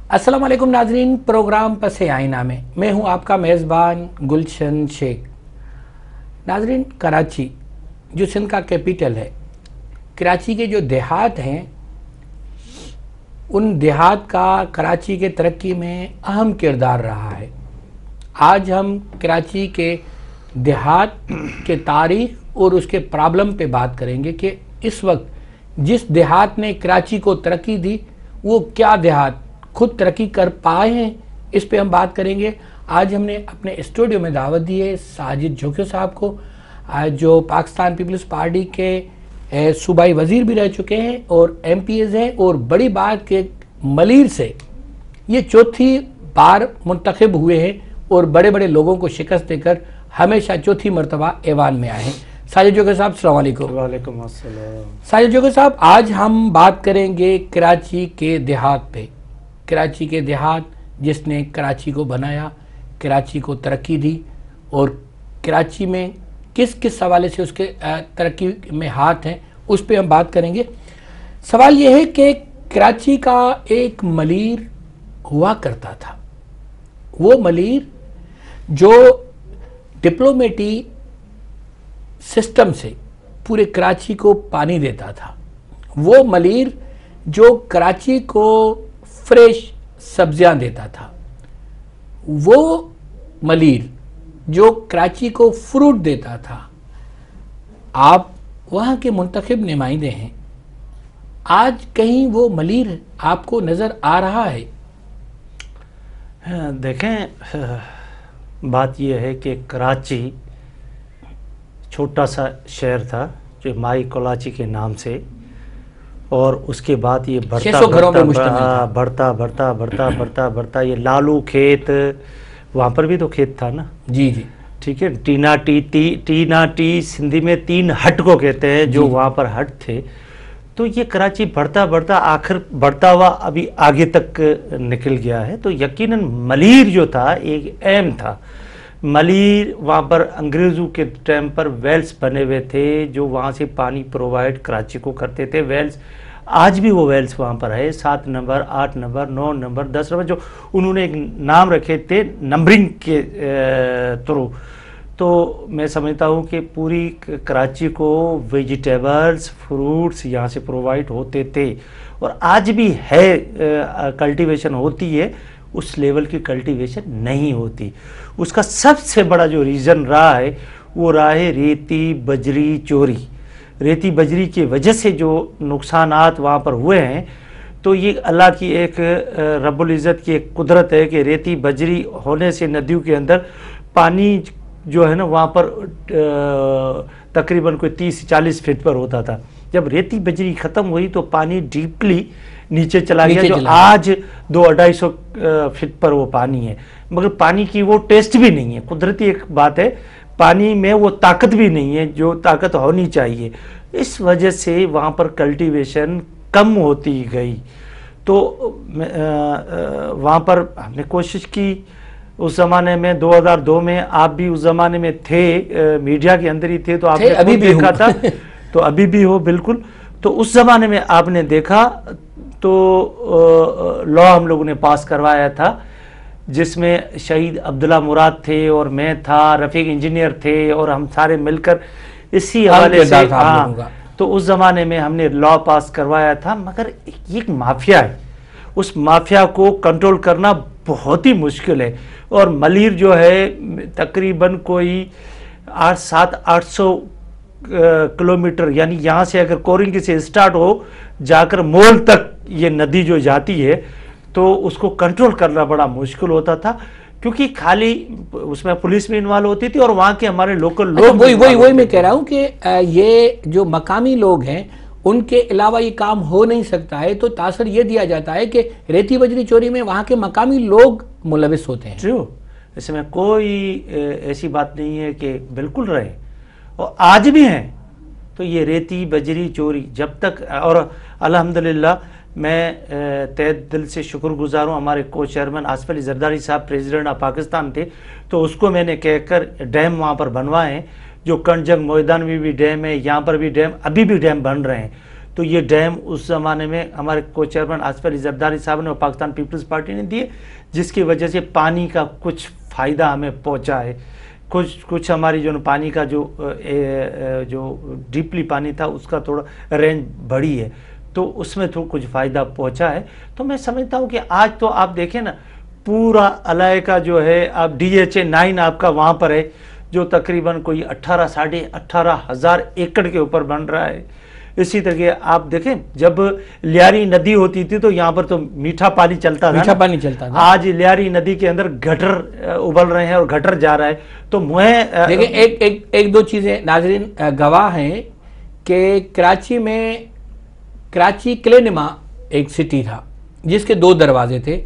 अस्सलाम वालेकुम नाजरीन, प्रोग्राम पसे आईना में मैं हूं आपका मेज़बान गुलशन शेख। नाजरीन, कराची जो सिंध का कैपिटल है, कराची के जो देहात हैं उन देहात का कराची के तरक्की में अहम किरदार रहा है। आज हम कराची के देहात के तारीख और उसके प्रॉब्लम पे बात करेंगे कि इस वक्त जिस देहात ने कराची को तरक्की दी वो क्या देहात खुद तरक्की कर पाए हैं, इस पे हम बात करेंगे। आज हमने अपने स्टूडियो में दावत दी है साजिद जोकी साहब को, जो पाकिस्तान पीपल्स पार्टी के सूबाई वज़ीर भी रह चुके हैं और MPs हैं, और बड़ी बात के मलीर से ये चौथी बार मुंतखब हुए हैं और बड़े बड़े लोगों को शिकस्त देकर हमेशा चौथी मरतबा ऐवान में आए हैं। साजिद जोकी साहब, अस्सलाम वालेकुम। वालेकुम अस्सलाम। साजिद जोकी साहब, आज हम बात करेंगे कराची के देहात पे। कराची के देहात जिसने कराची को बनाया, कराची को तरक्की दी, और कराची में किस किस हवाले से उसके तरक्की में हाथ हैं, उस पे हम बात करेंगे। सवाल यह है कि कराची का एक मलीर हुआ करता था, वो मलीर जो डिप्लोमेटी सिस्टम से पूरे कराची को पानी देता था, वो मलीर जो कराची को फ्रेश सब्जियां देता था, वो मलीर जो कराची को फ्रूट देता था। आप वहाँ के मुंतखब नुमाइंदे हैं, आज कहीं वो मलीर आपको नज़र आ रहा है? देखें, बात यह है कि कराची छोटा सा शहर था जो माई कोलाची के नाम से, और उसके बाद ये बढ़ता ये लालू खेत, वहाँ पर भी तो खेत था ना। जी जी, ठीक है। टीना टी सिंधी में 3 हट को कहते हैं, जो वहाँ पर हट थे। तो ये कराची बढ़ता आखिर बढ़ता हुआ अभी आगे तक निकल गया है। तो यकीनन मलीर जो था एक अहम था। मलीर वहाँ पर अंग्रेज़ों के टाइम पर वेल्स बने हुए थे जो वहाँ से पानी प्रोवाइड कराची को करते थे। वेल्स आज भी वो वेल्स वहाँ पर है, 7 नंबर, 8 नंबर, 9 नंबर, 10 नंबर, जो उन्होंने एक नाम रखे थे नंबरिंग के थ्रू। तो मैं समझता हूँ कि पूरी कराची को वेजिटेबल्स, फ्रूट्स यहाँ से प्रोवाइड होते थे, और आज भी है, कल्टीवेशन होती है। उस लेवल की कल्टीवेशन नहीं होती। उसका सबसे बड़ा जो रीज़न रहा है वो रहा है रेती बजरी चोरी। रेती बजरी की वजह से जो नुकसानात वहाँ पर हुए हैं, तो ये अल्लाह की एक रब्बुल इज़्ज़त की एक कुदरत है कि रेती बजरी होने से नदियों के अंदर पानी जो है ना वहाँ पर तकरीबन कोई 30-40 फीट पर होता था। जब रेती बजरी ख़त्म हुई तो पानी डीपली नीचे चला गया, जो आज 200-250 फीट पर वो पानी है। मगर पानी की वो टेस्ट भी नहीं है। कुदरती एक बात है, पानी में वो ताकत भी नहीं है जो ताकत होनी चाहिए। इस वजह से वहाँ पर कल्टीवेशन कम होती गई। तो वहाँ पर हमने कोशिश की उस ज़माने में, 2002 में, आप भी उस ज़माने में थे, मीडिया के अंदर ही थे, तो आपने अभी भी देखा था। तो अभी भी हो, बिल्कुल। तो उस ज़माने में आपने देखा तो लॉ हम लोगों ने पास करवाया था जिसमें शहीद अब्दुल्ला मुराद थे और मैं था, रफ़ीक इंजीनियर थे, और हम सारे मिलकर इसी हवाले से, हाँ, तो उस ज़माने में हमने लॉ पास करवाया था। मगर ये एक माफिया है, उस माफिया को कंट्रोल करना बहुत ही मुश्किल है। और मलीर जो है तकरीबन कोई 700-800 किलोमीटर, यानी यहाँ से अगर कोरिंग से स्टार्ट हो जाकर मोल तक ये नदी जो जाती है, तो उसको कंट्रोल करना बड़ा मुश्किल होता था, क्योंकि खाली उसमें पुलिस भी इन्वॉल्व होती थी और वहाँ के हमारे लोकल लोग। वही मैं कह रहा हूँ कि ये जो मकामी लोग हैं उनके अलावा ये काम हो नहीं सकता है, तो तासर ये दिया जाता है कि रेती बजरी चोरी में वहाँ के मकामी लोग मुलविस होते हैं। ट्रू, इसमें कोई ऐसी बात नहीं है कि बिल्कुल रहे, और आज भी हैं। तो ये रेती बजरी चोरी जब तक, और अल्हम्दुलिल्लाह मैं तहे दिल से शुक्रगुजार हूँ, हमारे को चेयरमैन आसिफ अली जरदारी साहब प्रेसिडेंट ऑफ पाकिस्तान थे, तो उसको मैंने कहकर डैम वहाँ पर बनवाए हैं, जो कंजंग मैदान में भी डैम है, यहाँ पर भी डैम, अभी भी डैम बन रहे हैं। تو یہ ڈیم اس زمانے میں ہمارے کو چیئرمین آصف علی زرداری صاحب نے اور پاکستان پیپلز پارٹی نے دیے، جس کی وجہ سے پانی کا کچھ فائدہ ہمیں پہنچا ہے، کچھ ہماری جو پانی کا جو ڈیپلی پانی تھا اس کا تھوڑا رینج بڑھی ہے، تو اس میں تو کچھ فائدہ پہنچا ہے۔ تو میں سمجھتا ہوں کہ آج تو آپ دیکھیں نا، پورا علاقہ جو ہے آپ DHA-9 آپ کا وہاں پر ہے، جو تقریباً کوئی 18,500 ایکڑ کے اوپر بن رہا ہے۔ اسی طرح آپ دیکھیں جب لیاری ندی ہوتی تھی تو یہاں پر تو میٹھا پانی چلتا تھا، میٹھا پانی چلتا تھا، آج لیاری ندی کے اندر گٹر ابل رہے ہیں اور گٹر جا رہا ہے۔ تو دیکھیں ایک دو چیزیں ناظرین گواہ ہیں کہ کراچی میں کراچی کلینما ایک سٹی تھا جس کے 2 دروازے تھے،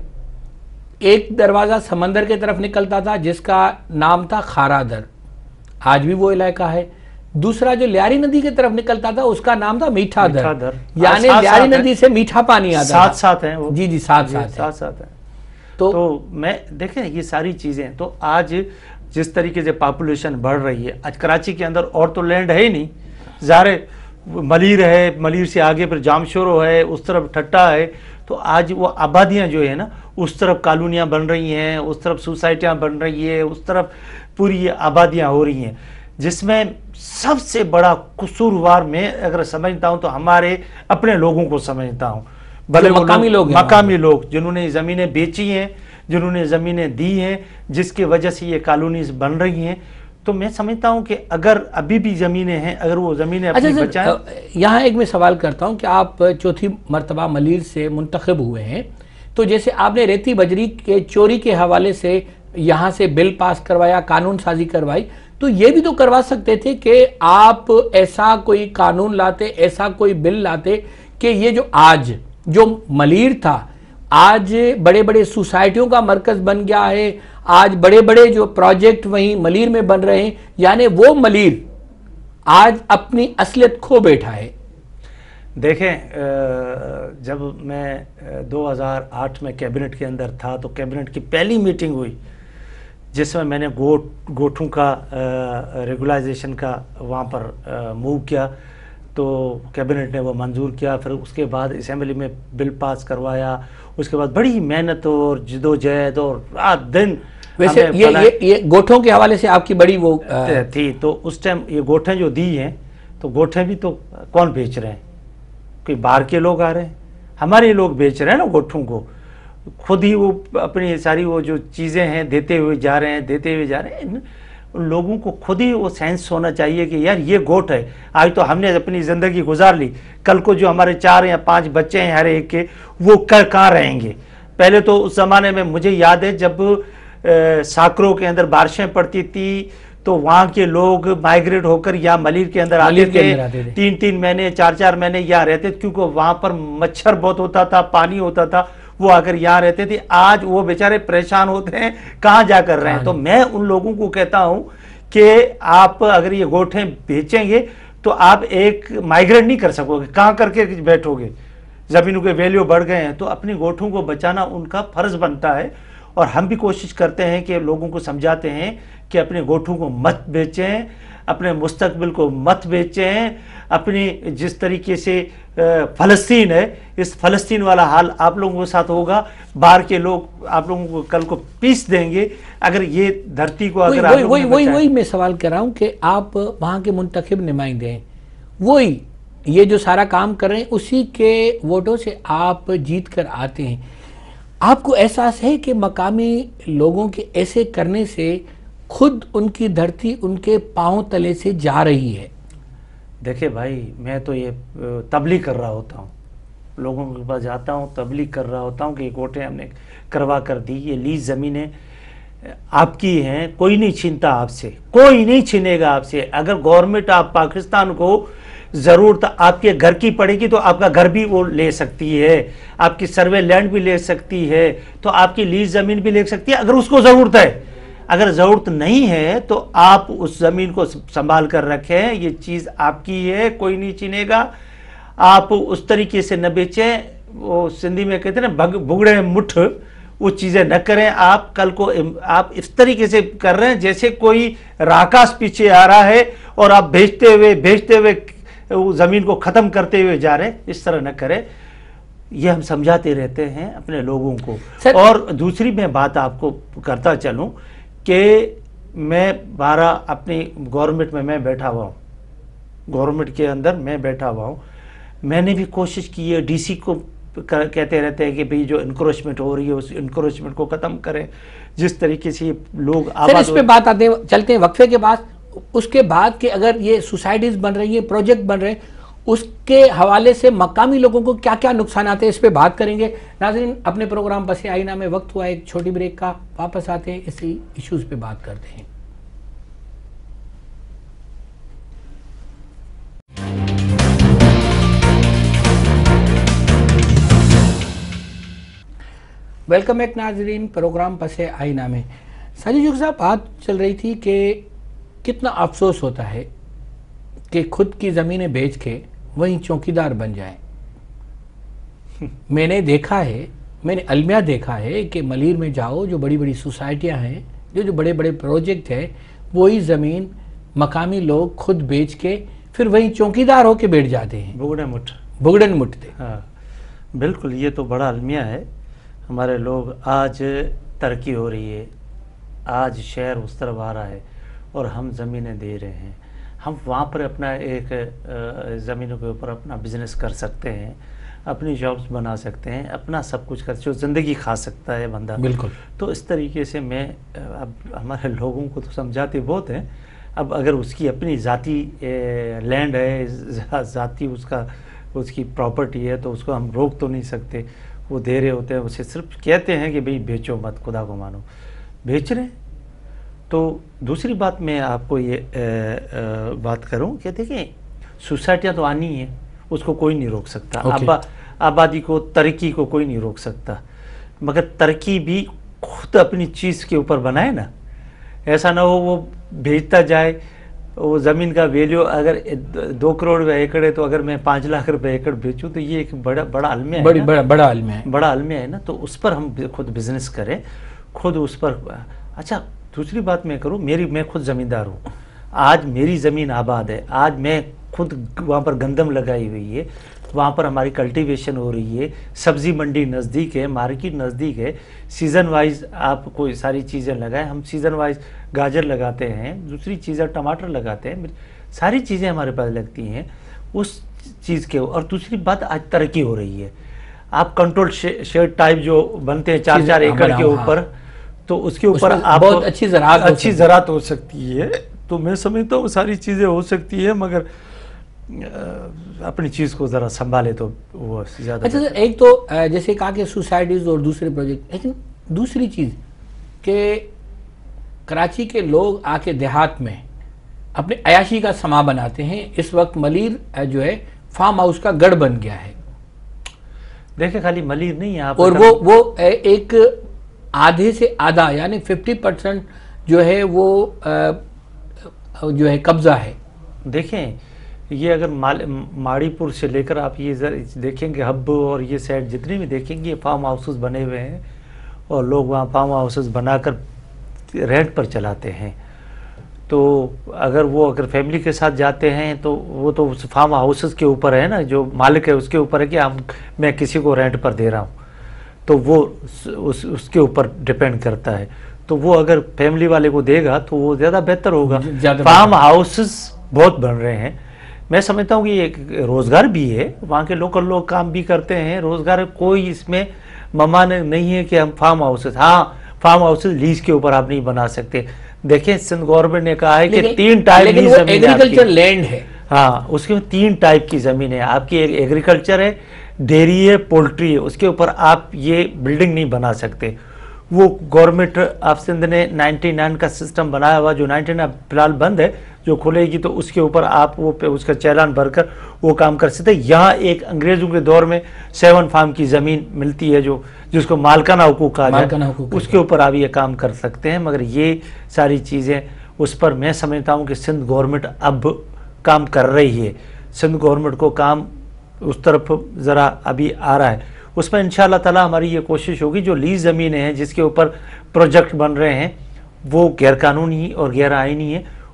ایک دروازہ سمندر کے طرف نکلتا تھا جس کا نام تھا خارا در، آج بھی وہ علاقہ ہے، دوسرا جو لیاری ندی کی طرف نکلتا تھا اس کا نام تھا میٹھا در، یعنی لیاری ندی سے میٹھا پانی آتا تھا، ساتھ ہیں وہ، جی ساتھ ہیں۔ تو میں دیکھیں یہ ساری چیزیں، تو آج جس طریقے سے پاپولیشن بڑھ رہی ہے، آج کراچی کے اندر اور تو لینڈ ہے ہی نہیں، ظاہر ملیر ہے، ملیر سے آگے پھر جام شورو ہے، اس طرف ٹھٹا ہے، تو آج وہ آبادیاں جو ہے نا، اس طرف کالونیاں بن رہی ہیں، اس طرف سوسائٹیاں بن رہی ہیں، اس طرف پوری آبادیاں ہو رہی ہیں، جس میں سب سے بڑا قصوروار میں اگر سمجھتا ہوں تو ہمارے اپنے لوگوں کو سمجھتا ہوں، بھلے مقامی لوگ جنہوں نے زمینیں بیچی ہیں، جنہوں نے زمینیں دی ہیں، جس کی وجہ سے یہ کالونیز بن رہی ہیں۔ تو میں سمجھتا ہوں کہ اگر ابھی بھی زمینیں ہیں، اگر وہ زمینیں اپنی بچائیں۔ یہاں ایک میں سوال کرتا ہوں کہ آپ چوتھی مرتبہ ملیر سے منتخب ہوئے ہیں، تو جیسے آپ نے ریتی بجری کے چوری کے حوالے سے یہاں سے بل پاس کروایا، قانون سازی کروائی، تو یہ بھی تو کروا سکتے تھے کہ آپ ایسا کوئی قانون لاتے، ایسا کوئی بل لاتے کہ یہ جو آج جو ملیر تھا، آج بڑے بڑے سوسائٹیوں کا مرکز بن گیا ہے، آج بڑے بڑے جو پروجیکٹ وہیں ملیر میں بن رہے ہیں، یعنی وہ ملیر آج اپنی اصلیت کھو بیٹھا ہے۔ دیکھیں جب میں 2008 میں کیبنٹ کے اندر تھا تو کیبنٹ کی پہلی میٹنگ ہوئی جس میں نے گوٹھوں کا ریگولائزیشن کا وہاں پر موو کیا، تو کیبنٹ نے وہ منظور کیا، پھر اس کے بعد اسمبلی میں بل پاس کروایا، اس کے بعد بڑی محنت اور جدوجہد اور رات دن۔ ویسے یہ گوٹھوں کے حوالے سے آپ کی بڑی وہ تھی، تو اس ٹائم یہ گوٹھیں جو دی ہیں تو گوٹھیں بھی تو کون بیچ رہے ہیں؟ کوئی باہر کے لوگ آ رہے ہیں، ہمارے لوگ بیچ رہے ہیں نا گوٹھوں کو، خود ہی وہ اپنی ساری وہ جو چیزیں ہیں دیتے ہوئے جا رہے ہیں۔ ان لوگوں کو خود ہی وہ سینس ہونا چاہیے کہ یار یہ گوٹ ہے، آج تو ہم نے اپنی زندگی گزار لی، کل کو جو ہمارے 4 یا 5 بچے ہیں ہر ایک کے، وہ کہاں رہیں گے؟ پہلے تو اس زمانے میں مجھے یاد ہے جب ساکروں کے اندر بارشیں پڑتی تھی تو وہاں کے لوگ مائیگریٹ ہو کر یا ملیر کے اندر آتے تھے، 3 مہینے 4 مہینے یہاں رہتے تھے، کیونکہ وہاں پر مچھر بہت ہوتا تھا، پانی ہوتا تھا، وہ آ کر یہاں رہتے تھے۔ آج وہ بیچارے پریشان ہوتے ہیں، کہاں جا کر رہے ہیں؟ تو میں ان لوگوں کو کہتا ہوں کہ آپ اگر یہ گوٹھیں بیچیں گے تو آپ ایک مائیگریٹ نہیں کر سکو گے، کہاں کر کے بیٹھو گے؟ زمینوں کے ویلیو بڑھ گئے ہیں، تو اپنی گوٹھوں کو بچانا ان کا فرض بنتا ہے، اور ہم بھی کوشش کرتے ہیں کہ لوگوں کو سمجھاتے ہیں کہ اپنے گوٹھوں کو مت بیچیں، اپنے مستقبل کو مت بیچیں، اپنی جس طریقے سے فلسطین ہے، اس فلسطین والا حال آپ لوگوں کے ساتھ ہوگا، باہر کے لوگ آپ لوگوں کو کل کو پیس دیں گے اگر یہ دھرتی کو اگر آپ لوگوں نے بچایا۔ وہی میں سوال کر رہا ہوں کہ آپ وہاں کے منتخب نمائندے ہیں، وہی یہ جو سارا کام کر رہے ہیں، اسی کے ووٹوں سے آپ جیت کر آتے ہیں، آپ کو احساس ہے کہ مقامی لوگوں کے ایسے کرنے سے خود ان کی دھرتی ان کے پاؤں تلے سے جا رہی ہے؟ دیکھیں بھائی، میں تو یہ تبلیغ کر رہا ہوتا ہوں، لوگوں کے پاس جاتا ہوں، تبلیغ کر رہا ہوتا ہوں کہ یہ گوٹیں ہم نے کروا کر دی، یہ لیز زمینیں آپ کی ہیں، کوئی نہیں چھینتا آپ سے، کوئی نہیں چھینے گا آپ سے۔ اگر گورنمنٹ آپ پاکستان کو ضرورت آپ کے گھر کی پڑے گی تو آپ کا گھر بھی وہ لے سکتی ہے، آپ کی سروے لینڈ بھی لے سکتی ہے، تو آپ کی لیز زمین بھی لے سکتی ہے اگر اس کو ضرورت ہے۔ اگر ضرورت نہیں ہے تو آپ اس زمین کو سنبھال کر رکھیں، یہ چیز آپ کی ہے، کوئی نہیں چھینے گا۔ آپ اس طریقے سے نہ بیچیں، وہ سندھی میں کہتے ہیں نا بگڑے مٹھ، وہ چیزیں نہ کریں۔ آپ کل کو آپ اس طریقے سے کر رہے ہیں جیسے کوئی راکاس پیچھے آ رہا ہے اور آپ بھیجتے ہوئے وہ زمین کو ختم کرتے ہوئے جا رہے ہیں، اس طرح نہ کرے، یہ ہم سمجھاتے رہتے ہیں اپنے لوگوں کو۔ اور دوسری میں بات آپ کو کرتا چلوں کہ میں 12 اپنی گورنمنٹ میں بیٹھا ہوا ہوں، گورنمنٹ کے اندر میں بیٹھا ہوا ہوں، میں نے بھی کوشش کی ہے، ڈی سی کو کہتے رہتے ہیں کہ بھئی جو انکروچمنٹ ہو رہی ہے اس انکروچمنٹ کو ختم کریں، جس طریقے سے لوگ سر اس پہ بات آتے ہیں، چلتے ہیں وقفے کے بعد، اس کے بعد کہ اگر یہ سوسائٹیز بن رہی ہیں، پروجیکٹ بن رہے ہیں، اس کے حوالے سے مقامی لوگوں کو کیا کیا نقصانات ہیں، اس پہ بات کریں گے۔ ناظرین، اپنے پروگرام پس آئینہ میں وقت ہوا ایک چھوٹی بریک کا، واپس آتے ہیں اسی ایشوز پہ بات کرتے ہیں۔ ویلکم ایک ناظرین، پروگرام پس آئینہ میں ساجد جوگ صاحب بات چل رہی تھی کہ کتنا افسوس ہوتا ہے کہ خود کی زمینیں بیچ کے وہیں چوکیدار بن جائیں۔ میں نے دیکھا ہے، میں نے المیہ دیکھا ہے کہ ملیر میں جاؤ، جو بڑی بڑی سوسائٹیاں ہیں، جو بڑے بڑے پروجیکٹ ہیں، وہی زمین مقامی لوگ خود بیچ کے پھر وہیں چوکیدار ہو کے بیٹھ جاتے ہیں، بگڑن مٹتے۔ ہاں بالکل، یہ تو بڑا المیہ ہے۔ ہمارے لوگ آج ترقی ہو رہی ہے، آج شہر اس طرف آ رہا ہے اور ہم زمینیں دے رہے ہیں، ہم وہاں پر اپنا ایک زمینوں کے اوپر اپنا بزنس کر سکتے ہیں، اپنی جابز بنا سکتے ہیں، اپنا سب کچھ کر جو زندگی کھا سکتا ہے بندہ۔ بالکل۔ تو اس طریقے سے میں اب ہمارے لوگوں کو تو سمجھاتے بہت ہیں، اب اگر اس کی اپنی ذاتی لینڈ ہے، ذاتی اس کی پراپرٹی ہے، تو اس کو ہم روک تو نہیں سکتے، وہ دے رہے ہوتے ہیں، اسے صرف کہتے ہیں کہ بھئی بیچو مت، خدا کو مانو، بیچ رہے ہیں۔ تو دوسری بات میں آپ کو یہ بات کروں کہ دیکھیں سوسائٹیاں تو آنی ہیں، اس کو کوئی نہیں روک سکتا، آبادی کو، ترقی کو کوئی نہیں روک سکتا، مگر ترقی بھی خود اپنی چیز کے اوپر بنائے نا، ایسا نہ ہو وہ بھیجتا جائے، وہ زمین کا ویلیو اگر 2 کروڑ ایکڑ ہے تو اگر میں 5 لاکھ روپے ایکڑ بیچوں تو یہ ایک بڑا المیہ ہے، بڑا المیہ ہے نا۔ تو اس پر ہم خود بزنس کریں، خود اس پر۔ اچھا دوسری بات میں کروں، میں خود زمیندار ہوں، آج میری زمین آباد ہے، آج میں خود وہاں پر گندم لگائی ہوئی ہے، وہاں پر ہماری کلٹیویشن ہو رہی ہے، سبزی منڈی نزدیک ہے، مارکیٹ نزدیک ہے، سیزن وائز آپ کوئی ساری چیزیں لگائیں، ہم سیزن وائز گاجر لگاتے ہیں، دوسری چیزیں ٹماٹر لگاتے ہیں، ساری چیزیں ہمارے پاس لگتی ہیں اس چیز کے۔ اور دوسری بات، آج ترقی ہو رہی ہے، آپ کنٹرول شیڈ ٹائپ جو بنتے ہیں 4 ایکڑ کے اوپر، تو اس کے اوپر آپ بہت اچھی زراعت ہو سکتی ہے۔ تو میں سمجھتا ہوں ساری چیزیں ہو سکتی ہیں، مگر اپنی چیز کو ذرا سنبھالے تو وہ زیادہ۔ اچھا سر، ایک تو جیسے کہا کہ سوسائٹیز اور دوسرے پروجیکٹ، لیکن دوسری چیز کہ کراچی کے لوگ آ کے دیہات میں اپنے عیاشی کا سما بناتے ہیں۔ اس وقت ملیر جو ہے فارم ہاؤس کا گڑھ بن گیا ہے۔ دیکھیں خالی ملیر نہیں ہے، اور وہ ایک آدھے سے آدھا یعنی 50% جو ہے وہ جو ہے قبضہ ہے۔ دیکھیں یہ اگر ماڑی پور سے لے کر آپ یہ دیکھیں گے، ہب اور یہ سائڈ جتنے بھی دیکھیں گے، یہ فارم ہاؤسز بنے ہوئے ہیں اور لوگ وہاں فارم ہاؤسز بنا کر رینٹ پر چلاتے ہیں۔ تو اگر فیملی کے ساتھ جاتے ہیں تو وہ تو فارم ہاؤسز کے اوپر ہے نا، جو مالک ہے اس کے اوپر ہے کہ میں کسی کو رینٹ پر دے رہا ہوں، تو وہ اس کے اوپر ڈیپینڈ کرتا ہے۔ تو وہ اگر فیملی والے کو دے گا تو وہ زیادہ بہتر ہوگا۔ فارم ہاؤسز بہت بن رہے ہیں، میں سمجھتا ہوں کہ ایک روزگار بھی ہے، وہاں کے لوکل لوگ کام بھی کرتے ہیں، روزگار کوئی اس میں ممانع نہیں ہے کہ ہم فارم ہاؤسز لیز کے اوپر آپ نہیں بنا سکتے۔ دیکھیں سندھ گورنمنٹ نے کہا ہے کہ 3 ٹائپ کی زمین ہے، ایگریکلچر لینڈ ہے، ہاں اس کے 3 ٹائپ کی زمین ہے آپ کی، ایک ایگریکلچر ہے، ڈیری ہے، پولٹری ہے، اس کے اوپر آپ یہ بلڈنگ نہیں بنا سکتے۔ وہ گورنمنٹ آف سندھ نے 99 کا سسٹم بنایا ہوا، جو 99 فی الحال بند ہے، جو کھلے گی تو اس کے اوپر آپ اس کا چالان بھر کر وہ کام کر سکتے۔ یہاں ایک انگریزوں کے دور میں 7 فارم کی زمین ملتی ہے، جس کو مالکانہ حقوق کہا جائے، اس کے اوپر آپ یہ کام کر سکتے ہیں۔ مگر یہ ساری چیزیں اس پر میں سمجھتا ہوں کہ سندھ گورنمنٹ اب کام کر رہی ہے، سندھ گورنمنٹ کو کام اس طرف ذرا ابھی آ رہا ہے، اس میں انشاءاللہ تعالی ہماری یہ کوشش ہوگی جو لیز زمینیں ہیں جس کے اوپر پروجیکٹ بن رہے ہیں وہ غیر قانونی اور غیر آئینی ہیں،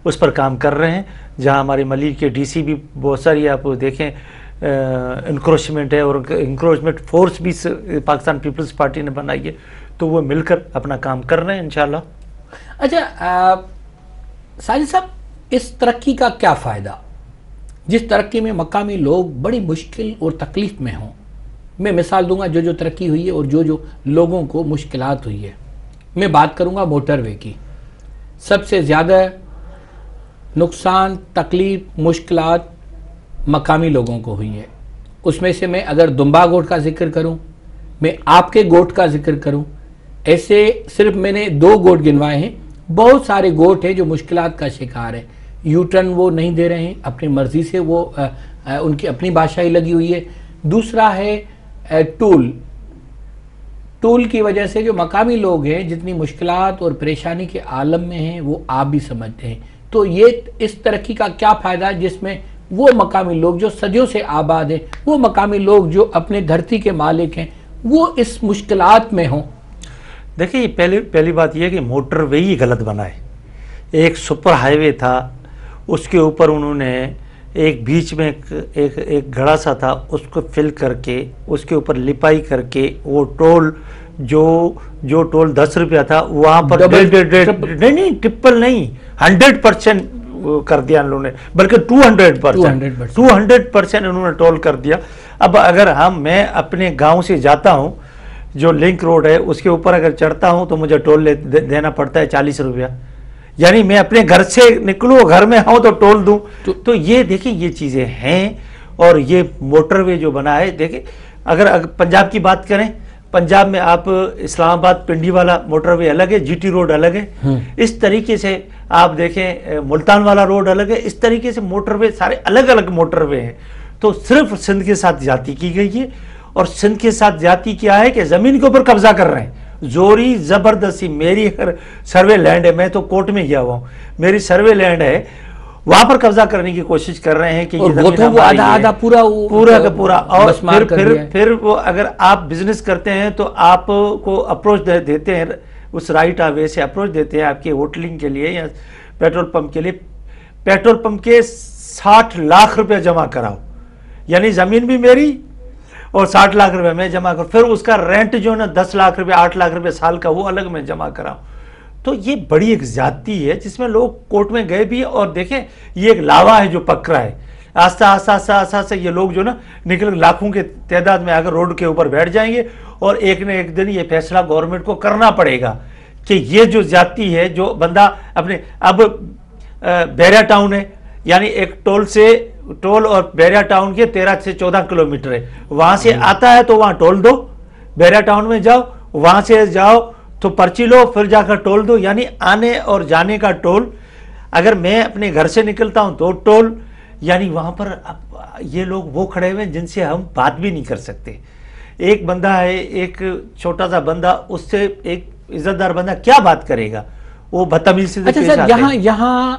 اس پر کام کر رہے ہیں، جہاں ہمارے ملیک کے ڈی سی بھی بہت ساری آپ دیکھیں انکروچمنٹ ہے، اور انکروچمنٹ فورس بھی پاکستان پیپلز پارٹی نے بنائی ہے، تو وہ مل کر اپنا کام کر رہے ہیں انشاءاللہ۔ اچھا ساجد صاحب، اس ترقی کا کیا فائدہ جس ترقی میں مقامی لوگ بڑی مشکل اور تکلیف میں ہوں؟ میں مثال دوں گا جو ترقی ہوئی ہے اور جو لوگوں کو مشکلات ہوئی ہے۔ میں بات کروں گا موٹر وے کی۔ سب سے زیادہ نقصان، تکلیف، مشکلات مقامی لوگوں کو ہوئی ہے۔ اس میں سے میں اگر دمبا گوٹ کا ذکر کروں، میں آپ کے گوٹ کا ذکر کروں، ایسے صرف میں نے 2 گوٹ گنوائے ہیں، بہت سارے گوٹ ہیں جو مشکلات کا شکار ہیں۔ یو ٹرن وہ نہیں دے رہے ہیں اپنی مرضی سے، وہ ان کی اپنی بادشاہی لگی ہوئی ہے۔ دوسرا ہے ٹول کی وجہ سے جو مقامی لوگ ہیں جتنی مشکلات اور پریشانی کے عالم میں ہیں وہ آپ بھی سمجھتے ہیں۔ تو یہ اس ترقی کا کیا فائدہ ہے جس میں وہ مقامی لوگ جو صدیوں سے آباد ہیں، وہ مقامی لوگ جو اپنے دھرتی کے مالک ہیں، وہ اس مشکلات میں ہوں؟ دیکھیں، پہلی بات یہ ہے کہ موٹر وے ہی غلط بنا ہے۔ ایک سپر ہائی وے تھا، اس کے اوپر انہوں نے ایک بیچ میں ایک گڑھا سا تھا، اس کو فل کر کے اس کے اوپر لپائی کر کے وہ ٹول جو ٹول 10 روپیہ تھا وہاں پر نہیں ٹرپل نہیں 100% کر دیا ان لوگوں نے، بلکہ 200% انہوں نے ٹول کر دیا۔ اب اگر میں اپنے گاؤں سے جاتا ہوں، جو لنک روڈ ہے اس کے اوپر اگر چڑھتا ہوں تو مجھے ٹول دینا پڑتا ہے 40 روپیہ، یعنی میں اپنے گھر سے نکلوں گھر میں آؤں تو ٹول دوں۔ تو یہ دیکھیں یہ چیزیں ہیں، اور یہ موٹر وے جو بنا ہے، دیکھیں اگر پنجاب کی بات کریں، پنجاب میں آپ اسلام آباد پنڈی والا موٹر وے الگ ہے، جی ٹی روڈ الگ ہے، اس طریقے سے آپ دیکھیں ملتان والا روڈ الگ ہے، اس طریقے سے موٹر وے سارے الگ الگ موٹر وے ہیں۔ تو صرف سندھ کے ساتھ زیادتی کی گئی ہے، اور سندھ کے ساتھ زیادتی کیا ہے کہ زمین کے اوپر قبضہ کر رہے ہیں، زوری زبردستی۔ میری سروے لینڈ ہے، میں تو کورٹ میں گیا ہوا ہوں، میری سروے لینڈ ہے، وہاں پر قبضہ کرنے کی کوشش کر رہے ہیں کہ یہ زمین آدھا پورا کا پورا۔ اور پھر وہ اگر آپ بزنس کرتے ہیں تو آپ کو اپروچ دیتے ہیں، اس رائٹ آف وے سے اپروچ دیتے ہیں آپ کے ہوٹلنگ کے لیے یا پیٹرول پمپ کے لیے، پیٹرول پمپ کے 60 لاکھ روپے جمع کراؤ، یعنی زمین بھی میری اور 60 لاکھ روپے میں جمع کروں، پھر اس کا رینٹ جو ہے نا 10 لاکھ روپے 8 لاکھ روپے سال کا وہ الگ میں جمع کراؤں۔ تو یہ بڑی ایک زیادتی ہے جس میں لوگ کورٹ میں گئے بھی، اور دیکھیں یہ ایک لاوا ہے جو پک رہا ہے، آہستہ آہستہ یہ لوگ جو نا نکل لاکھوں کے تعداد میں اگر روڈ کے اوپر بیٹھ جائیں گے، اور ایک نہ ایک دن یہ فیصلہ گورنمنٹ کو کرنا پڑے گا کہ یہ جو زیادتی ہے، جو بندہ اپنے اب بیریا ٹاؤن ہے، یعنی ایک ٹول اور بیریا ٹاؤن کے 13 سے 14 کلومیٹر ہے، وہاں سے آتا ہے تو وہاں ٹول دو، بیریا ٹاؤن میں جاؤ، وہاں سے جاؤ تو پرچی لو، پھر جا کر ٹول دو، یعنی آنے اور جانے کا ٹول۔ اگر میں اپنے گھر سے نکلتا ہوں تو ٹول، یعنی وہاں پر یہ لوگ وہ کھڑے ہوئے جن سے ہم بات بھی نہیں کر سکتے۔ ایک بندہ ہے، ایک چھوٹا سا بندہ، اس سے ایک عزت دار بندہ کیا بات کرے گا، وہ بدتمیزی سے پیش آتے ہیں۔ یہاں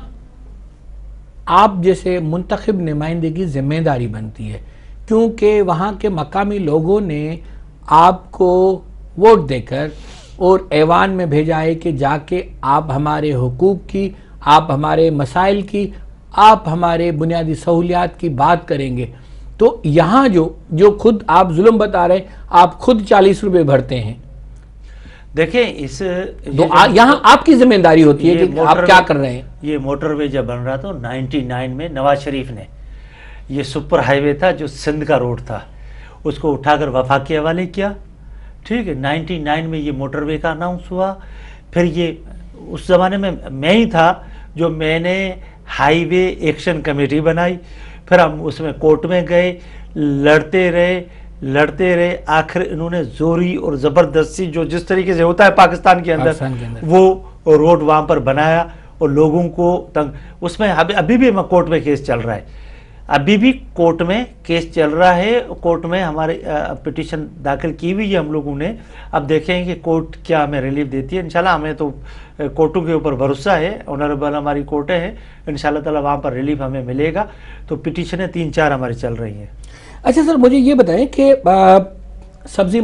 آپ جیسے منتخب نمائندے کی ذمہ داری بنتی ہے، کیونکہ وہاں کے مقامی لوگوں نے آپ کو ووٹ دے کر اور ایوان میں بھیجا ہے کہ جا کے آپ ہمارے حقوق کی، آپ ہمارے مسائل کی، آپ ہمارے بنیادی سہولیات کی بات کریں گے۔ تو یہاں جو خود آپ ظلم بتا رہے ہیں، آپ خود 40 روپے بھرتے ہیں۔ دیکھیں یہاں آپ کی ذمہ داری ہوتی ہے کہ آپ کیا کر رہے ہیں۔ یہ موٹر وے جب بن رہا تھا 99 میں نواز شریف نے، یہ سپر ہائی وے تھا جو سندھ کا روڈ تھا، اس کو اٹھا کر وفاق کے حوالے کیا، ٹھیک ہے۔ 99 میں یہ موٹر وے کا اناؤنس ہوا، پھر یہ اس زمانے میں ہی تھا جو میں نے ہائی وے ایکشن کمیٹی بنائی، پھر ہم اس میں کورٹ میں گئے، لڑتے رہے، آخر انہوں نے زوری اور زبردستی جو جس طریقے سے ہوتا ہے پاکستان کے اندر وہ روڈ وہاں پر بنایا، اور لوگوں کو اس میں ابھی بھی کورٹ میں کیس چل رہا ہے، ابھی بھی کورٹ میں کیس چل رہا ہے، کورٹ میں ہمارے پٹیشن داخل کی ہوئی ہے ہم لوگوں نے۔ اب دیکھیں کہ کورٹ کیا ہمیں ریلیف دیتی ہے، انشاءاللہ ہمیں تو کورٹوں کے اوپر بھروسہ ہے، آنریبل ہماری کورٹیں ہیں، انشاءاللہ تعالی وہاں پر ریلیف ہمیں ملے گا۔ تو پٹیشنیں 3-4 ہماری چل رہی ہیں۔ اچھا سر، مجھے یہ بتائیں کہ سبزی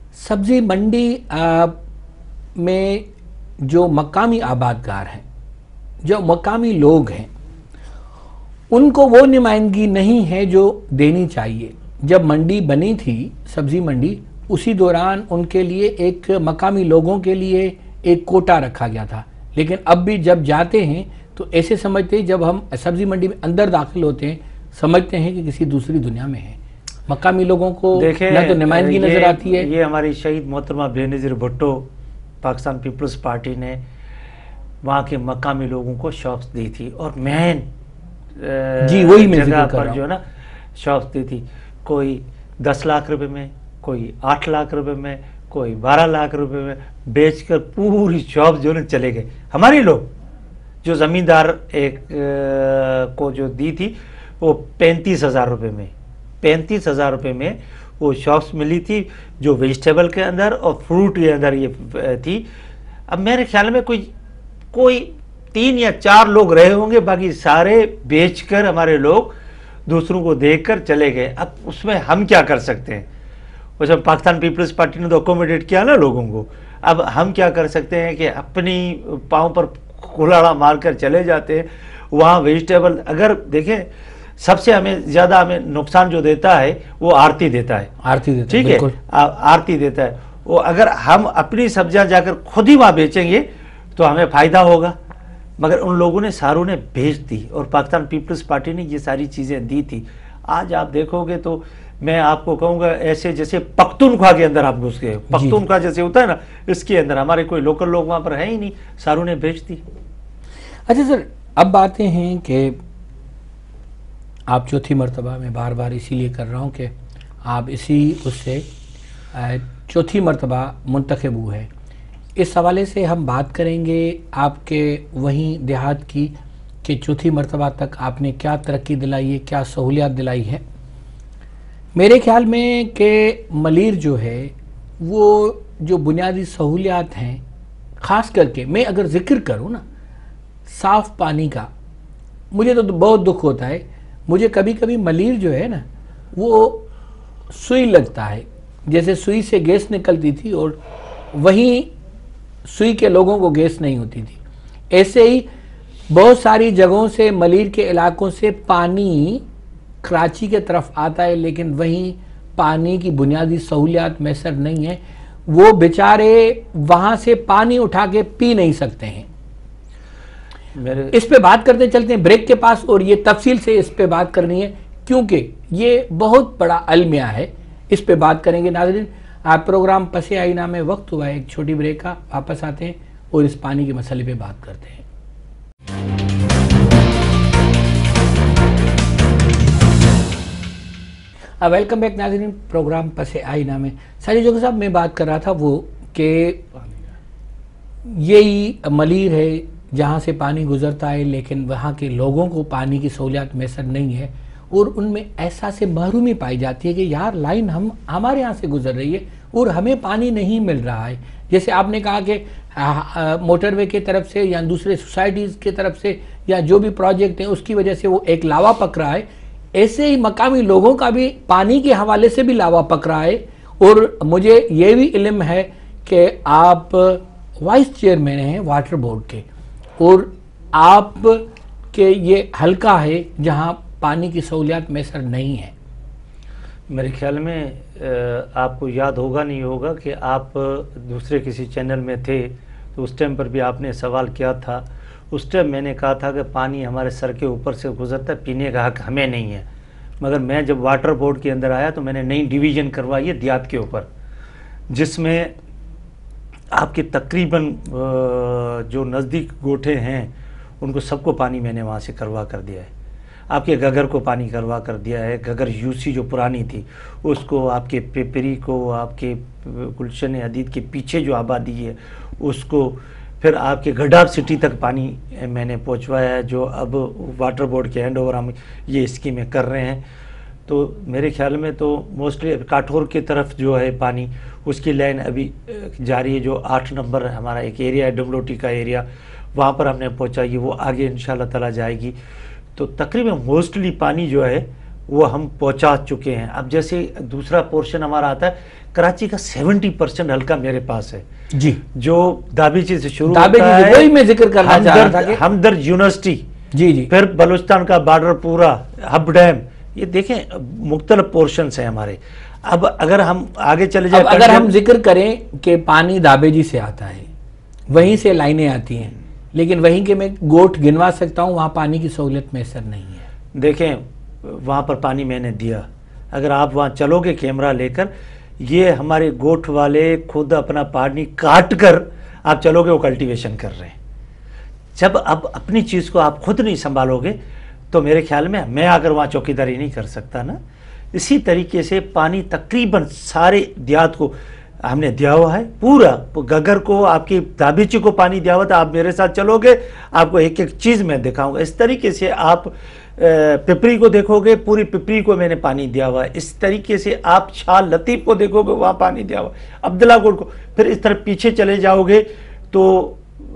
منڈی میں جو مقامی آبادگار ہیں जो मकामी लोग हैं उनको वो नुमाइंदगी नहीं है जो देनी चाहिए। जब मंडी बनी थी सब्जी मंडी, उसी दौरान उनके लिए एक मकामी लोगों के लिए एक कोटा रखा गया था, लेकिन अब भी जब जाते हैं तो ऐसे समझते हैं, जब हम सब्जी मंडी में अंदर दाखिल होते हैं समझते हैं कि किसी दूसरी दुनिया में है। मकामी लोगों को न तो नुमाइंदगी नजर आती है। ये हमारी शहीद मोहतरमा बेनज़ीर भुट्टो पाकिस्तान पीपल्स पार्टी ने वहाँ के मकामी लोगों को शॉप्स दी थी, और मेन जी वही मैं जगह जिक्र कर पर रहा जो हूं। है ना शॉप्स दी थी। कोई 10 लाख रुपए में, कोई 8 लाख रुपए में, कोई 12 लाख रुपए में बेचकर पूरी शॉप जो है चले गए। हमारे लोग जो ज़मींदार एक को जो दी थी वो 35,000 रुपये में, 35,000 रुपये में वो शॉप्स मिली थी, जो वेजिटेबल के अंदर और फ्रूट के अंदर ये थी। अब मेरे ख्याल में कोई 3 या 4 लोग रहे होंगे, बाकी सारे बेचकर हमारे लोग दूसरों को देकर चले गए। अब उसमें हम क्या कर सकते हैं? वो जब पाकिस्तान पीपल्स पार्टी ने तो अकोमोडेट किया ना लोगों को, अब हम क्या कर सकते हैं कि अपनी पाँव पर कुल्हाड़ा मारकर चले जाते हैं। वहाँ वेजिटेबल अगर देखें, सबसे हमें ज़्यादा हमें नुकसान जो देता है वो आरती देता है, आरती देता है, ठीक है, बिल्कुल। आरती देता है। वो अगर हम अपनी सब्जियां जाकर खुद ही वहाँ बेचेंगे तो हमें फ़ायदा होगा, मगर उन लोगों ने सारों ने बेच दी, और पाकिस्तान पीपल्स पार्टी ने ये सारी चीज़ें दी थी। आज आप देखोगे तो मैं आपको कहूँगा ऐसे जैसे पख्तूनख्वा के अंदर आप घुस गए, पख्तूनख्वा जैसे होता है ना, इसके अंदर हमारे कोई लोकल लोग वहाँ पर है ही नहीं, सारों ने बेच दी। अच्छा सर, अब आते हैं कि आप चौथी मर्तबा, मैं बार बार इसीलिए कर रहा हूँ कि आप इसी उससे चौथी मर्तबा मुंतखब हुए हैं। इस हवाले से हम बात करेंगे आपके वहीं देहात की कि चौथी मर्तबा तक आपने क्या तरक्की दिलाई है, क्या सहूलियात दिलाई है। मेरे ख्याल में कि मलीर जो है वो जो बुनियादी सहूलियात हैं, ख़ास करके मैं अगर ज़िक्र करूँ ना साफ़ पानी का, मुझे तो बहुत दुख होता है। मुझे कभी कभी मलीर जो है ना वो सुई लगता है, जैसे सुई से गैस निकलती थी और वहीं सुई के लोगों को गैस नहीं होती थी। ऐसे ही बहुत सारी जगहों से, मलीर के इलाकों से पानी कराची के तरफ आता है, लेकिन वहीं पानी की बुनियादी सहूलियात मैसर नहीं है। वो बेचारे वहाँ से पानी उठा के पी नहीं सकते हैं। इस पे बात करते चलते हैं ब्रेक के पास, और ये तफसील से इस पे बात करनी है क्योंकि ये बहुत बड़ा अलमिया है। इस पे बात करेंगे नाज़रीन। आप प्रोग्राम पसे आईना में वक्त हुआ है एक छोटी ब्रेक का, वापस आते हैं और इस पानी के मसले पे बात करते हैं। वेलकम बैक नाज़रीन, प्रोग्राम पसे आईना में। सारी जो साहब मैं बात कर रहा था वो कि यही मलीर है जहाँ से पानी गुजरता है, लेकिन वहाँ के लोगों को पानी की सहूलियत मैसर नहीं है, और उनमें ऐसा से महरूमी पाई जाती है कि यार लाइन हमारे यहाँ से गुजर रही है और हमें पानी नहीं मिल रहा है। जैसे आपने कहा कि मोटरवे की तरफ से या दूसरे सोसाइटीज़ की तरफ से या जो भी प्रोजेक्ट हैं उसकी वजह से वो एक लावा पक रहा है, ऐसे ही मकामी लोगों का भी पानी के हवाले से भी लावा पक रहा है। और मुझे ये भी इल्म है कि आप वाइस चेयरमैन हैं वाटर बोर्ड के, और आप के ये हल्का है जहाँ पानी की सहूलियत मैसर नहीं है। मेरे ख्याल में आपको याद होगा नहीं होगा कि आप दूसरे किसी चैनल में थे तो उस टाइम पर भी आपने सवाल किया था। उस टाइम मैंने कहा था कि पानी हमारे सर के ऊपर से गुजरता है, पीने का हक हमें नहीं है। मगर मैं जब वाटर बोर्ड के अंदर आया तो मैंने नई डिवीज़न करवाई है दियात के ऊपर, जिसमें आपके तकरीबन जो नज़दीक गोठे हैं उनको सबको पानी मैंने वहाँ से करवा कर दिया है। आपके गगर को पानी करवा कर दिया है। गगर यूसी जो पुरानी थी उसको, आपके पेपरी को, आपके गुलशन हदीद के पीछे जो आबादी है उसको, फिर आपके गडाब सिटी तक पानी मैंने पहुंचवाया है, जो अब वाटर बोर्ड के हैंड ओवर हम ये स्कीमें कर रहे हैं। तो मेरे ख्याल में तो मोस्टली काठौर की तरफ जो है पानी, उसकी लाइन अभी जारी है। जो 8 नंबर हमारा एक एरिया है डमलोटी का एरिया, वहाँ पर हमने पहुँचाई, वो आगे इंशाल्लाह ताला जाएगी। तो तकरीबन मोस्टली पानी जो है وہ ہم پہنچا چکے ہیں. اب جیسے دوسرا پورشن ہمارا آتا ہے, کراچی کا 70% حلقہ میرے پاس ہے جی, جو دابیچی سے شروع دابیچی ہوتا ہے, وہی میں ذکر کرنا چاہ رہا تھا کہ ہمدرد یونیورسٹی, جی جی, پھر بلوچستان کا بارڈر پورا, ہب ڈیم, یہ دیکھیں مختلف پورشنز ہیں ہمارے. اب اگر ہم آگے چلے جائیں, اگر ہم ذکر کریں کہ پانی دابیجی سے آتا ہے, وہیں سے لائنیں آتی ہیں, لیکن وہیں کے میں گوٹھ گنوا سکتا ہوں, وہاں پانی کی سہولت میسر نہیں ہے. دیکھیں وہاں پر پانی میں نے دیا, اگر آپ وہاں چلو گے کیمرہ لے کر, یہ ہمارے گوٹھ والے خود اپنا پانی کاٹ کر آپ چلو گے, وہ کلٹیویشن کر رہے ہیں. جب اب اپنی چیز کو آپ خود نہیں سنبھالو گے تو میرے خیال میں آ کر وہاں چوکیداری نہیں کر سکتا نا. اسی طریقے سے پانی تقریباً سارے دیہات کو ہم نے دیا ہوا ہے, پورا گگر کو, آپ کی دابیچی کو پانی دیا ہوا تھا. آپ میرے ساتھ چلو گے, آپ کو ایک ایک چیز میں دکھاؤں گا. اس طریقے سے آپ پپری کو دیکھو گے, پوری پپری کو میں نے پانی دیا ہوا ہے. اس طریقے سے آپ شاہ لطیف کو دیکھو گے, وہاں پانی دیا ہوا ہے, عبداللہ گوڑ کو. پھر اس طرح پیچھے چلے جاؤ گے تو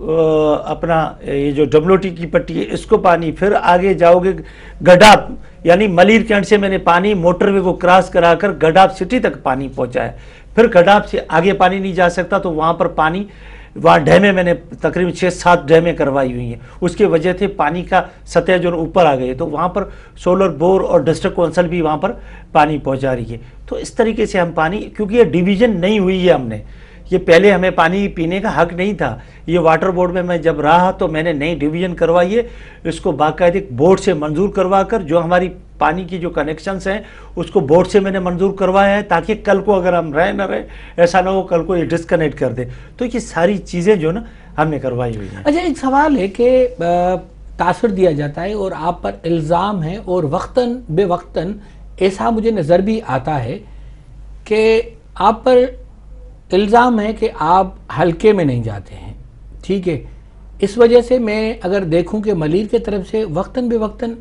اپنا یہ جو ڈبلوٹی کی پٹی ہے اس کو پانی, پھر آگے جاؤ گے گڈاپ, یعنی ملیر کینٹ سے میں نے پانی موٹر وے کو کراس کرا کر گڈاپ سٹی تک پانی پہنچایا. پھر گڈاپ سے آگے پانی نہیں جا سکتا تو وہاں پر پانی, وہاں ڈیمیں میں نے تقریباً 6-7 ڈیمیں کروائی ہوئی ہیں. اس کے وجہ سے پانی کا سطح جو اوپر آ گئی, تو وہاں پر سولر بور اور ڈسٹرکٹ کونسل بھی وہاں پر پانی پہنچا رہی ہے. تو اس طریقے سے ہم پانی, کیونکہ یہ ڈیویژن نہیں ہوئی ہے, ہم نے یہ پہلے ہمیں پانی پینے کا حق نہیں تھا. یہ واٹر بورڈ میں جب رہا تو میں نے نئی ڈویژن کروائی ہے, اس کو باقاعدہ بورڈ سے منظور کروا کر, جو ہماری پانی کی جو کنیکشنز ہیں اس کو بورڈ سے میں نے منظور کروایا ہے, تاکہ کل کو اگر ہم رہ نہ رہے, ایسا نہ ہو کل کو یہ ڈسکنیکٹ کر دے. تو یہ ساری چیزیں جو نا ہم نے کروائی ہوئی ہیں. اچھا, ایک سوال ہے کہ تاثر دیا جاتا ہے اور آپ پر الزام ہے, اور وقتاً بے وقتاً ایسا مجھے نظر بھی آتا ہے کہ آپ پر الزام ہے کہ آپ حلقے میں نہیں جاتے ہیں, ٹھیک ہے. اس وجہ سے میں اگر دیکھوں کہ ملیر کے طرف سے وقتاً بے وقتاً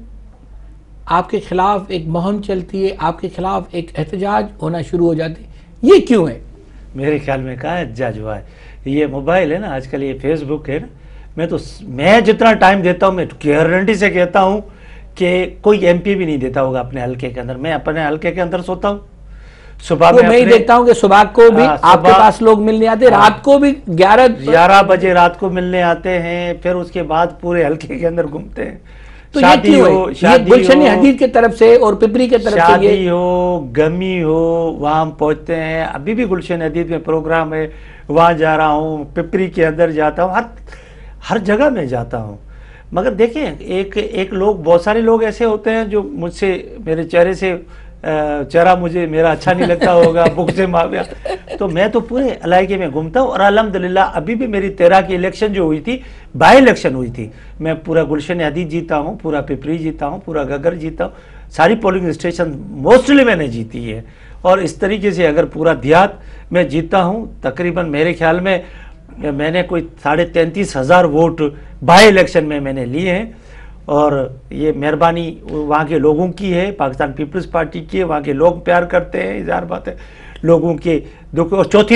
آپ کے خلاف ایک مہم چلتی ہے, آپ کے خلاف ایک احتجاج ہونا شروع ہو جاتی ہے, یہ کیوں ہے؟ میرے خیال میں کہاں احتجاج ہوا ہے, یہ موبائل ہے نا آج کل, یہ فیس بک ہے نا. میں جتنا ٹائم دیتا ہوں, میں گارنٹی سے کہتا ہوں کہ کوئی ایم پی بھی نہیں دیتا ہوگا اپنے حلقے کے اندر. میں اپنے حلقے کے اندر سوتا ہوں, صبح میں ہی دیکھتا ہوں کہ صبح کو بھی آپ کے پاس لوگ ملنے آتے, رات کو بھی 11 بجے رات کو ملنے آتے ہیں, پھر اس کے بعد پورے حلقے کے اندر گھومتے ہیں. تو یہ کیوں ہے؟ یہ گلشن حدید کی طرف سے اور پپری کی طرف سے, شادی ہو, غمی ہو, وہاں ہم پہنچتے ہیں. ابھی بھی گلشن حدید میں پروگرام ہے, وہاں جا رہا ہوں, پپری کے اندر جاتا ہوں, ہر جگہ میں جاتا ہوں. مگر دیکھیں ایک لوگ, بہت سارے لوگ ایسے ہوتے ہیں جو مجھ سے, میرے چہرے سے چہرہ مجھے میرا اچھا نہیں لگتا ہوگا, بک سے ماویہ, تو میں تو پورے علاقے میں گھومتا ہوں. اور الحمدللہ ابھی بھی میری 13 کی الیکشن جو ہوئی تھی, بائی الیکشن ہوئی تھی, میں پورا گلشن حدید جیتا ہوں, پورا پپری جیتا ہوں, پورا گگر جیتا ہوں, ساری پولنگ اسٹیشن موسٹلی میں نے جیتی ہے. اور اس طریقے سے اگر پورا دیہات میں جیتا ہوں, تقریباً میرے خیال میں میں نے کوئی 33,500 ووٹ بائی الیکشن میں نے لیے ہیں. اور یہ مہربانی وہاں کے لوگوں کی ہے, پاکستان پیپلز پارٹی کی ہے. وہاں کے لوگ پیار کرتے ہیں, ظاہر بات ہے لوگوں کے دکھ. اور چوتھی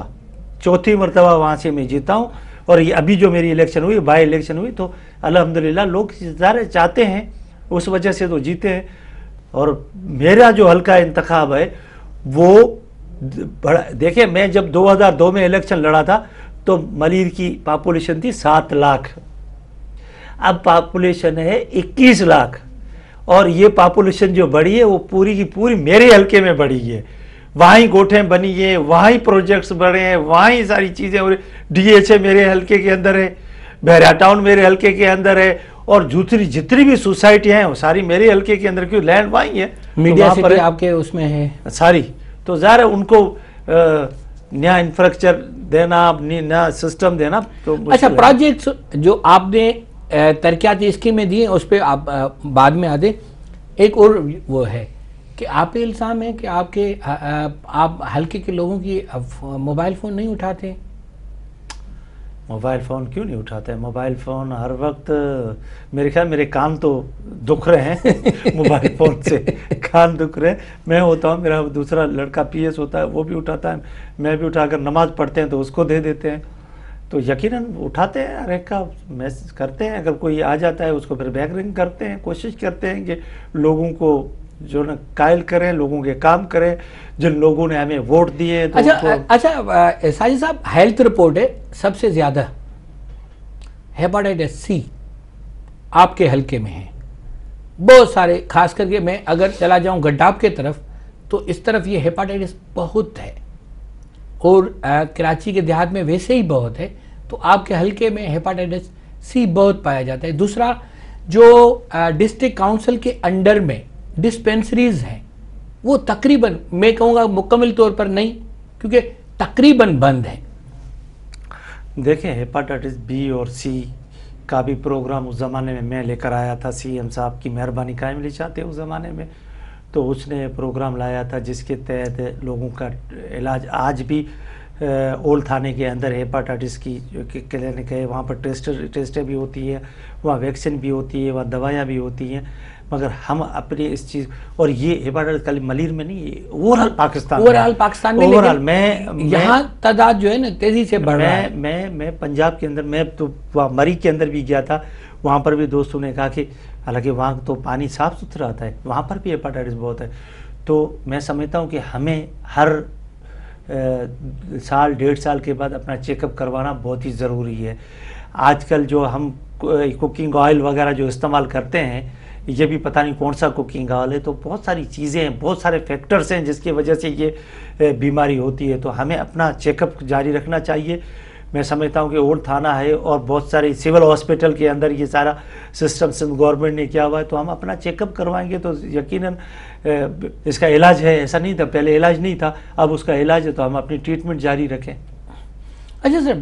مرتبہ وہاں سے میں جیتا ہوں. اور یہ ابھی جو میری الیکشن ہوئی, بائی الیکشن ہوئی, تو الحمدللہ لوگ ظاہر چاہتے ہیں, اس وجہ سے تو جیتے ہیں. اور میرا جو حلقہ انتخاب ہے وہ دیکھیں, میں جب 2002 میں الیکشن لڑا تھا تو ملیر کی پاپولیشن تھی 7 لاکھ, اب پاپولیشن ہے 21 لاکھ. اور یہ پاپولیشن جو بڑھی ہے وہ پوری کی پوری میرے حلقے میں بڑھی ہے. وہاں ہی گوٹھیں بنی ہیں, وہاں ہی پروجیکٹس بڑھے ہیں, وہاں ہی ساری چیزیں, اور ڈی ایچ اے میرے حلقے کے اندر ہے, بحریہ ٹاؤن میرے حلقے کے اندر ہے, اور جتنی بھی سوسائٹیاں ہیں وہ ساری میرے حلقے کے اندر, کیوں لینڈ وہاں ہی ہے, میڈیا سٹی آپ کے اس میں ہے ساری. تو ظاہر ہے ان کو نیا انفراسٹرکچر دینا, نیا سسٹم دینا. تو اچھا, پروجیکٹس جو آپ نے ترقیاتی اسکیمیں دی ہیں اس پہ آپ بعد میں آدھے. ایک اور وہ ہے کہ آپ پہ الزام ہے کہ آپ حلقے کے لوگوں کی موبائل فون نہیں اٹھاتے. موبائل فون کیوں نہیں اٹھاتے؟ موبائل فون ہر وقت, میرے خیال میرے کان تو دکھ رہے ہیں موبائل فون سے, کان دکھ رہے ہیں. میں ہوتا ہوں, میرا دوسرا لڑکا پی ایس ہوتا ہے, وہ بھی اٹھاتا ہے, میں بھی اٹھا کر نماز پڑھتے ہیں تو اس کو دے دیتے ہیں. تو یقیناً اٹھاتے ہیں, ہر ایک کا میسج کرتے ہیں. اگر کوئی آ جاتا ہے اس کو پھر بیک رنگ کرتے ہیں, کوشش کرتے ہیں کہ لوگوں کو جو نا قائل کریں، لوگوں کے کام کریں، جن لوگوں نے ہمیں ووٹ دیے. اچھا ساجد صاحب، ہیلتھ رپورٹ ہے سب سے زیادہ ہیپاٹائٹس سی آپ کے حلقے میں ہے. بہت سارے، خاص کر کے میں اگر چلا جاؤں گڈاب کے طرف تو اس طرف یہ ہیپاٹائٹس بہت ہے، اور کراچی کے دیہات میں ویسے ہی بہت ہے. تو آپ کے حلقے میں ہیپاٹائٹس سی بہت پایا جاتا ہے. دوسرا، جو ڈسٹرکٹ کاؤنسل کے انڈر میں ڈسپینسریز ہیں وہ تقریباً، میں کہوں گا مکمل طور پر نہیں، کیونکہ تقریباً بند ہیں. دیکھیں، ہیپاٹائٹس بی اور سی کا بھی پروگرام اس زمانے میں لے کر آیا تھا. سی ایم صاحب کی مہربانی قائم لی چاہتے اس زمانے میں، تو اس نے پروگرام لایا تھا جس کے تحت لوگوں کا علاج. آج بھی اول تھانے کے اندر ہیپاٹائٹس کی جو کلینک ہے، وہاں پر ٹیسٹیں بھی ہوتی ہیں، وہاں ویکسین بھی ہوتی ہے، وہاں دوائیاں بھی ہوتی ہیں. مگر ہم اپنے اس چیز، اور یہ ہیپاٹائٹس خالی ملیر میں نہیں، یہ اوورآل پاکستان میں اوورآل میں یہاں تعداد جو ہے نا تیزی سے بڑھ رہا ہے. میں پنجاب کے اندر، میں تو وہاں مری کے اندر بھی گیا تھا. وہاں پر بھی دوستوں نے کہا کہ حالانکہ وہاں تو پانی صاف ستھرا آتا ہے، وہاں پر بھی ہیپاٹائٹس بہت ہے. تو میں سمجھتا ہوں کہ ہمیں ہر سال 1.5 سال کے بعد اپنا چیک اپ کروانا بہت ہی ضروری ہے. آج کل جو ہم کوکنگ آئل وغیرہ جو استعمال کرتے ہیں، یہ بھی پتہ نہیں کون سا کوکنگ آئل ہے. تو بہت ساری چیزیں ہیں، بہت سارے فیکٹرز ہیں جس کی وجہ سے یہ بیماری ہوتی ہے. تو ہمیں اپنا چیک اپ جاری رکھنا چاہیے. میں سمجھتا ہوں کہ اولڈ تھانہ ہے اور بہت ساری سول ہاسپٹل کے اندر یہ سارا سسٹم گورنمنٹ نے کیا ہوا ہے. تو ہم اپنا چیک اپ کروائیں گے تو یقیناً اس کا علاج ہے. ایسا نہیں تھا پہلے علاج نہیں تھا، اب اس کا علاج ہے، تو ہم اپنی ٹریٹمنٹ جاری رکھیں. اچھا سر،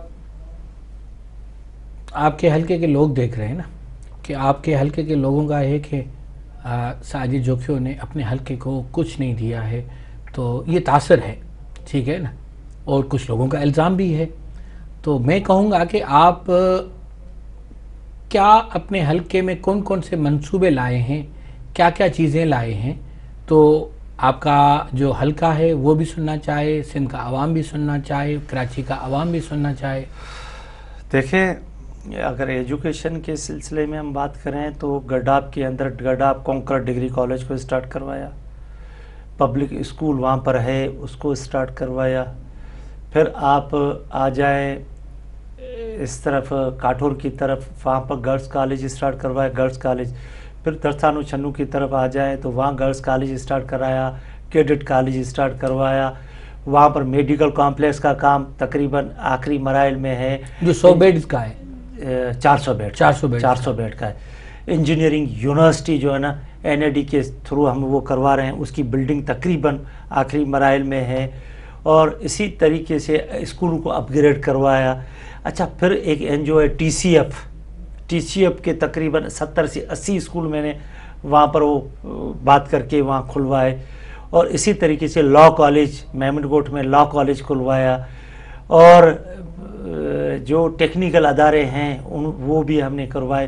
آپ کے حلقے کے لوگ دیکھ رہے ہیں نا کہ آپ کے حلقے کے لوگوں کا ہے کہ ساجد جوکھیوں نے اپنے حلقے کو کچھ نہیں دیا ہے، تو یہ تاثر ہے، ٹھیک ہے نا، اور کچھ لوگوں کا الزام بھی ہے. تو میں کہوں گا کہ آپ کیا اپنے حلقے میں کون کون سے منصوبے لائے ہیں، کیا کیا چیزیں لائے ہیں، تو آپ کا جو حلقہ ہے وہ بھی سننا چاہے، سندھ کا عوام بھی سننا چاہے، کراچی کا عوام بھی سننا چاہے. دیکھیں، اگر ایجوکیشن کے سلسلے میں ہم بات کریں تو گڈاب کے اندر گڈاب کونکر ڈگری کالج کو اسٹارٹ کروایا. پبلک اسکول وہاں پر ہے، اس کو اسٹارٹ کروایا. پھر آپ آ جائیں اس طرف کاٹھور کی طرف، وہاں پر گرلز کالج اسٹارٹ کروایا، گرلز کالج. پھر ترسانو چھنو کی طرف آ جائیں تو وہاں گرلز کالج اسٹارٹ کرایا، کیڈٹ کالج اسٹارٹ کروایا. وہاں پر میڈیکل کامپلیکس کا کام تقریباً آخری مراحل میں ہے، جو 100 بیڈز کا ہے، 400 بیڈ کا ہے. انجینئرنگ یونیورسٹی جو ہے نا NID کے تھرو ہم وہ کروا رہے ہیں، اس کی بلڈنگ تقریباً آخری مراحل میں ہے. اور اسی طریقے سے اسکولوں کو اپ گریڈ کروایا. اچھا، پھر ایک NGO ہے TCF کے تقریباً 70 سے 80 اسکول میں نے وہاں پر وہ بات کر کے وہاں کھلوائے. اور اسی طریقے سے لاء کالج میمن کوٹ میں لاء کالج کھلوایا. اور جو ٹیکنیکل ادارے ہیں وہ بھی ہم نے کروائے.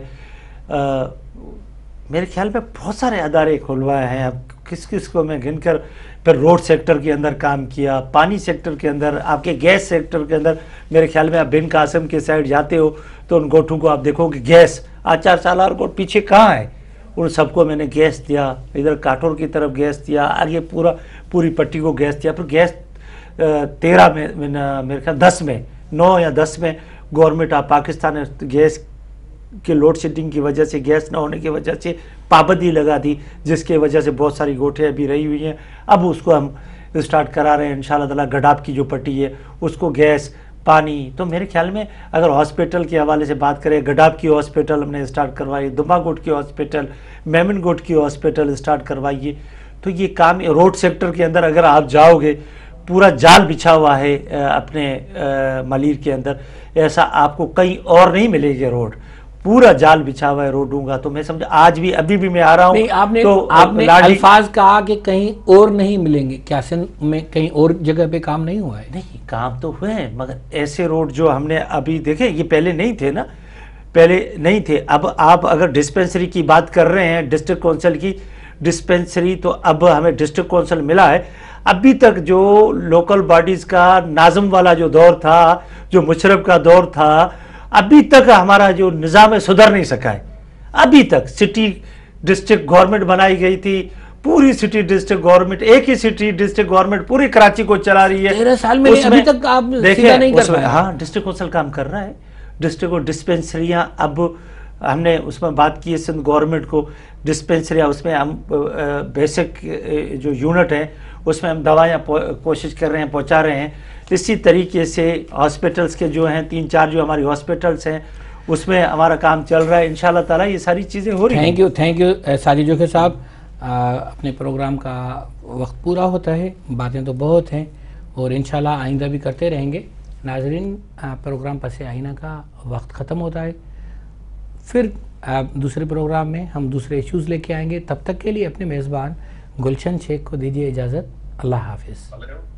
میرے خیال میں بہت سارے ادارے کھلوائے ہیں. اب کس کو میں گن کر. پھر روڈ سیکٹر کے اندر کام کیا، پانی سیکٹر کے اندر، آپ کے گیس سیکٹر کے اندر. میرے خیال میں آپ بن قاسم کے سائڈ جاتے ہو تو ان گوٹھوں کو آپ دیکھو کہ گیس آچار سالار گوٹ پیچھے کہاں ہے، ان سب کو میں نے گیس دیا. ادھر کاٹھور کی طرف گیس دیا، آگے پوری پٹی کو گیس دیا. پھر گیس 13 میں میرے خیال 10 میں 9 یا 10 میں گورنمنٹ آف پاکستان نے گیس کے لوڈ شیڈنگ کی وجہ سے، گیس نہ ہونے کی وجہ سے پابندی لگا دی، جس کی وجہ سے بہت ساری گوٹھیں ابھی رہی ہوئی ہیں. اب اس کو ہم اسٹارٹ کرا رہے ہیں انشاءاللہ تعالیٰ. گڈاب کی جو پٹی ہے اس کو گیس، پانی. تو میرے خیال میں اگر ہاسپٹل کے حوالے سے بات کریں، گڈاب کی ہاسپٹل ہم نے اسٹارٹ کروائی، دمبا گوٹ کی ہاسپٹل، میمن گوٹ کی ہاسپٹل اسٹارٹ کروائیے. تو یہ کام روڈ سیکٹر کے اندر اگر آپ جاؤ گے، پورا جال بچھا ہوا ہے اپنے ملیر کے اندر. ایسا آپ کو کہیں اور نہیں ملے گی روڈ، پورا جال بچھا ہوا ہے روڈوں کا. تو میں سمجھا آج بھی ابھی بھی میں آ رہا ہوں تو آپ نے الفاظ کہا کہ کہیں اور نہیں ملیں گے، کیا سندھ میں کہیں اور جگہ پہ کام نہیں ہوا ہے؟ نہیں، کام تو ہوئے ہیں، مگر ایسے روڈ جو ہم نے ابھی دیکھے یہ پہلے نہیں تھے نا، پہلے نہیں تھے. اب آپ اگر ڈسپینسری کی بات کر رہے ہیں، ڈسٹرکٹ کونسل کی ڈسپینسری، تو اب ہمیں ڈسٹرکٹ کونسل ملا ہے. ابھی تک جو لوکل باڈیز کا ناظم والا جو دور تھا، جو مشرف کا دور تھا، ابھی تک ہمارا جو نظام ہے سدھر نہیں سکا ہے. ابھی تک سٹی ڈسٹرکٹ گورنمنٹ بنائی گئی تھی، पूरी सिटी डिस्ट्रिक्ट गवर्नमेंट, एक ही सिटी डिस्ट्रिक्ट गवर्नमेंट पूरी कराची को चला रही है। 13 साल में अभी तक आप सीधा नहीं कर पाए। हाँ, डिस्ट्रिक्ट काउंसिल काम कर रहा है। डिस्ट्रिक्ट को डिस्पेंसरियाँ, अब हमने उसमें बात की है सिंध गवर्नमेंट को, डिस्पेंसरियाँ उसमें हम बेसिक जो यूनिट है उसमें हम दवाइयाँ कोशिश कर रहे हैं, पहुँचा रहे हैं। इसी तरीके से हॉस्पिटल्स के जो हैं 3-4 जो हमारी हॉस्पिटल्स हैं उसमें हमारा काम चल रहा है। इंशाल्लाह ताला ये सारी चीज़ें हो रही हैं। थैंक यू साजिद जोखिर साहब। अपने प्रोग्राम का वक्त पूरा होता है, बातें तो बहुत हैं और इंशाल्लाह आइंदा भी करते रहेंगे। नाजरीन, प्रोग्राम पस आईना का वक्त ख़त्म होता है, फिर दूसरे प्रोग्राम में हम दूसरे इश्यूज़ लेके आएंगे। तब तक के लिए अपने मेज़बान गुलशन शेख को दीजिए इजाज़त। अल्लाह हाफिज़।